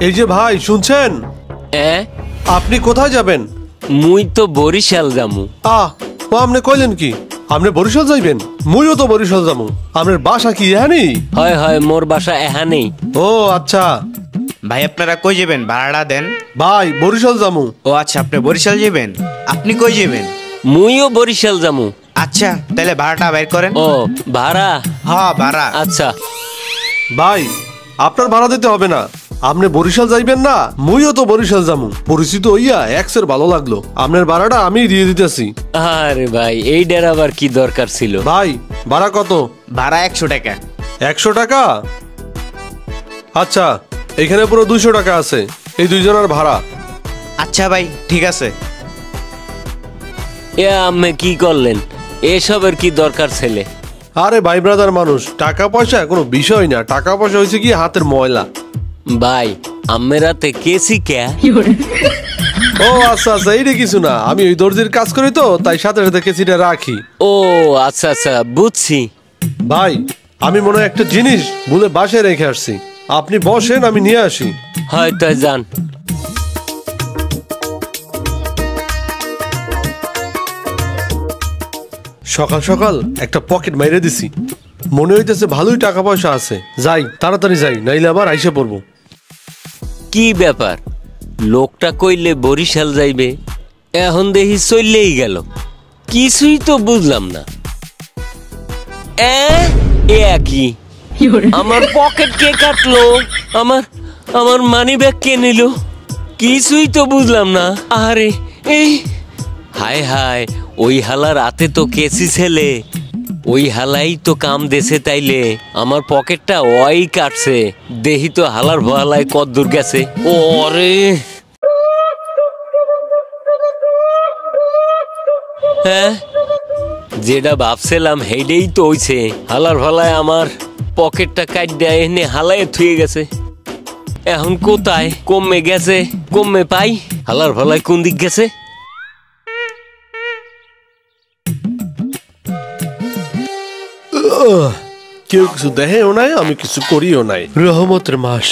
এই যে ভাই শুনছেন? আপনি কোথায় যাবেন? মুই তো বরিশাল যামু। আপনি কইলেন কি আপনি বরিশাল যাইবেন? মুইও তো বরিশাল যামু। আপনার বাসা কি এখানেই? হয় হয়, মোর বাসা এখানেই। ও আচ্ছা। ভাই আপনারা কই যাবেন? ভাড়া দেন। ভাই বরিশাল যামু। ও আচ্ছা, আপনি বরিশাল যাবেন। আপনি কই যাবেন? মুইও বরিশাল যামু। আচ্ছা, তাহলে ভাড়াটা বের করেন। ও ভাড়া? হ্যাঁ ভাড়া। আচ্ছা ভাই আপনার ভাড়া দিতে হবে না। আপনি বরিশাল যাইবেন না, মুইও তো বরিশাল যামু। পরিচিত হইয়া এক্সের ভালো লাগলো। আপনার ভাড়াটা আমি দিয়ে দিতেছি। আরে ভাই এইটার আবার কি দরকার ছিল? ভাই ভাড়া কত? ভাড়া 100 টাকা। 100 টাকা? আচ্ছা, এখানে পুরো 200 টাকা আছে, এই দুইজনের ভাড়া। আচ্ছা ভাই ঠিক আছে। এ আম্মে কি করলেন? এসবের কি দরকার ছেলে? আরে ভাই ব্রাদার মানুষ, টাকা পয়সা কোনো বিষয় না। টাকা পয়সা হয়েছে কি হাতের ময়লা। ভাই আম্মেরাতে কেসি কে? ও আচ্ছা আচ্ছা, এইটা কিছু না। আমি ওই দর্জির কাজ করি তো, তাই সাথে সাথে কেসিটা রাখি। ও আচ্ছা আচ্ছা, বুঝছি। ভাই আমি মনে হয় একটা জিনিস ভুলে বাসায় রেখে আসছি। আপনি বসেন, আমি নিয়ে আসি। হয় তাই যান। সকাল সকাল একটা পকেট মাইরে দিছি, মনে হইতেছে ভালোই টাকা পয়সা আছে। যাই তাড়াতাড়ি যাই, নাইলে আবার আইসে পড়বো। কি ব্যাপার? লোকটা কইলে বরিশাল যাইবে, এখন দেখি চললেই গেল। কিছুই তো বুঝলাম না। কি আমার পকেট কে কাটলো? আমার আমার মানি ব্যাগ কে নিল? কিছুই তো বুঝলাম না। আরে এই হায় হায়, ওই হালার রাতে তো কেসি ছেলে। ওই হালাই তো কাম দেশে, তাইলে আমার পকেটটা ওই কাটছে। দেহি তো হালার ভালাই কত দূর গেছে। ওরে হ্যাঁ, যেটা ভাবছিলাম হেডেই তো হইছে। হালার ভালায় আমার পকেটটা কাট দেয়, এনে হালায় থুয়ে গেছে। এখন কোথায় কমে গেছে? কমে পাই হালার ভালায় কোন দিক গেছে? কেউ কিছু দেখেও নাই, আমি কিছু করিও নাই। রহমতের মাস।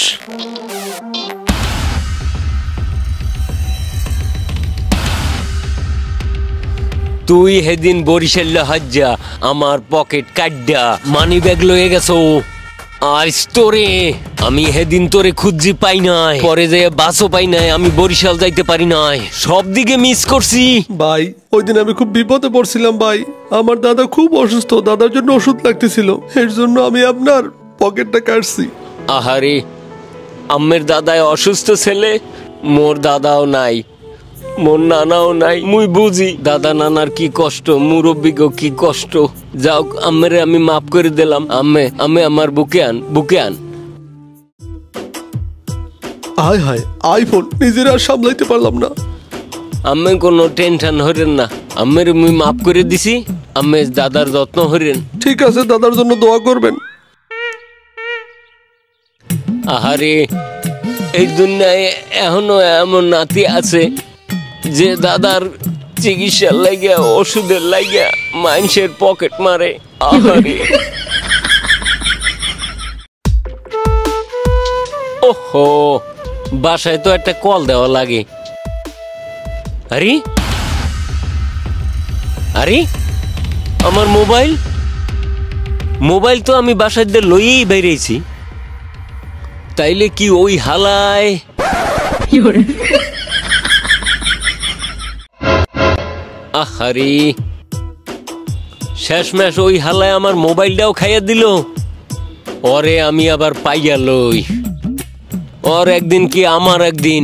তুই সেদিন বরিশাল হজ্জা আমার পকেট কাটডা মানি ব্যাগ লয়ে গেছো। আজ তোরে আমি সেদিন তোরে খুঁজি পাই নাই, পরে যে বাসও পাই নাই, আমি বরিশাল যাইতে পারি নাই, সব দিকে মিস করছি। ভাই ওই দিন আমি খুব বিপদে পড়ছিলাম ভাই। আমার দাদা খুব অসুস্থ, দাদার জন্য ওষুধ লাগতেছিল, এর জন্য আমি আপনার পকেটটা কাটছি। আহারে, আম্মের দাদায় অসুস্থ ছেলে, মোর দাদাও নাই, মোর নানাও নাই। মুই বুঝি দাদা নানার কি কষ্ট, মুরব্বীগো কি কষ্ট। যাও, আম্মেরে আমি মাফ করে দিলাম। আম্মে আমার বুকে আন, বুকে আন। হায় হায়, আইফোন নিজের আর সামলাইতে পারলাম না। আম্মে কোনো টেনশন হরেন না, আম্মের মুই মাফ করে দিছি। আম্মে দাদার যত্ন হরেন। ঠিক আছে, দাদার জন্য দোয়া করবেন। আহারে, এই দুনিয়ায় এখনো এমন নাতি আছে যে দাদার চিকিৎসার লাগিয়া, ওষুধের লাগিয়া মানুষের পকেট মারে। আহারে, ওহো, বাসায় তো একটা কল দেওয়া লাগে। আরে আরে, আমার মোবাইল তো আমি বাসায় দিয়ে লইয়েই বেরিয়েছি। তাইলে কি ওই হালায়? আহারে, শেষমেশ ওই হালায় আমার মোবাইলটাও খাইয়া দিল। ওরে আমি আবার পাইয়া লই। ওর একদিন কি আমার একদিন।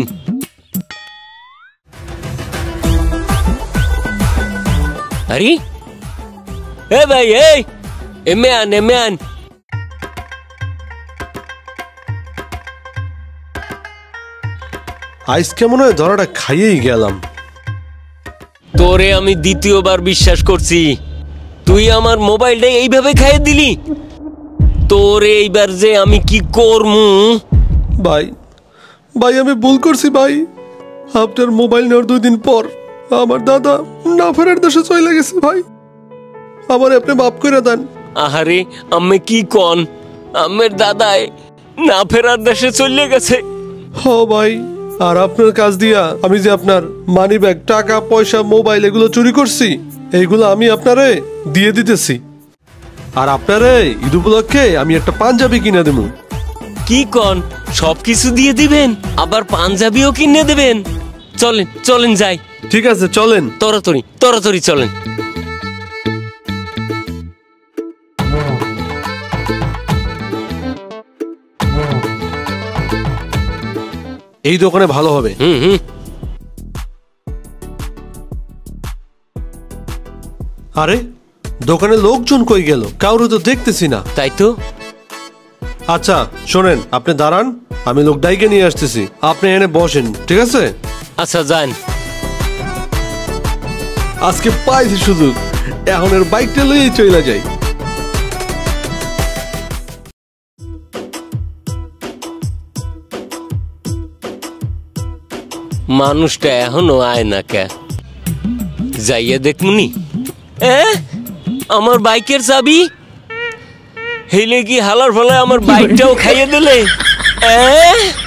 আরে এ ভাই, এমে আন। আজকে মনে হয় ধরাটা খাইয়েই গেলাম। তোরে আমি দ্বিতীয়বার বিশ্বাস করছি, তুই আমার মোবাইলটা এইভাবে খাইয়ে দিলি। তোরে এইবার যে আমি কি করমু? ভাই আমি ভুল করছি ভাই। আপনার মোবাইল নেওয়ার 2 দিন পর আমার দাদা না ফেরার দেশে চলে গেছে ভাই। আমার আপনি মাফ করে দেন। আহারে, আমি কি কন? আমের দাদাই না ফেরার দেশে চলে গেছে। হ ভাই, আর আপনার কাজ দিয়া আমি যে আপনার মানি ব্যাগ, টাকা পয়সা, মোবাইল এগুলো চুরি করছি, এইগুলো আমি আপনারে দিয়ে দিতেছি। আর আপনারে ঈদ উপলক্ষে আমি একটা পাঞ্জাবি কিনে দেবো। কি কন, সবকিছু দিয়ে দিবেন, আবার পাঞ্জাবিও কিনে দেবেন? চলেন চলেন যাই। ঠিক আছে, চলেন। তড়াতাড়ি তড়াতাড়ি চলেন। এই দোকানে ভালো হবে। হুম। আরে দোকানে লোকজন কই গেল? কাউরে তো দেখতেছি না। তাই তো। আচ্ছা শোনেন, আপনি দাঁড়ান, আমি লোক ডাইকে নিয়ে আসতেছি, আপনি এনে বসেন, ঠিক আছে? আচ্ছা যান। আজকে পাইছি সুযোগ, এখন এর বাইকটা লইয়ে চলে যাই। মানুষটা এখনো আয় না কে? যাইয়া দেখমুনি। আমার বাইকের চাবি হেলে কি হালার ফলে আমার বাইকটাও খাইয়ে দিলে?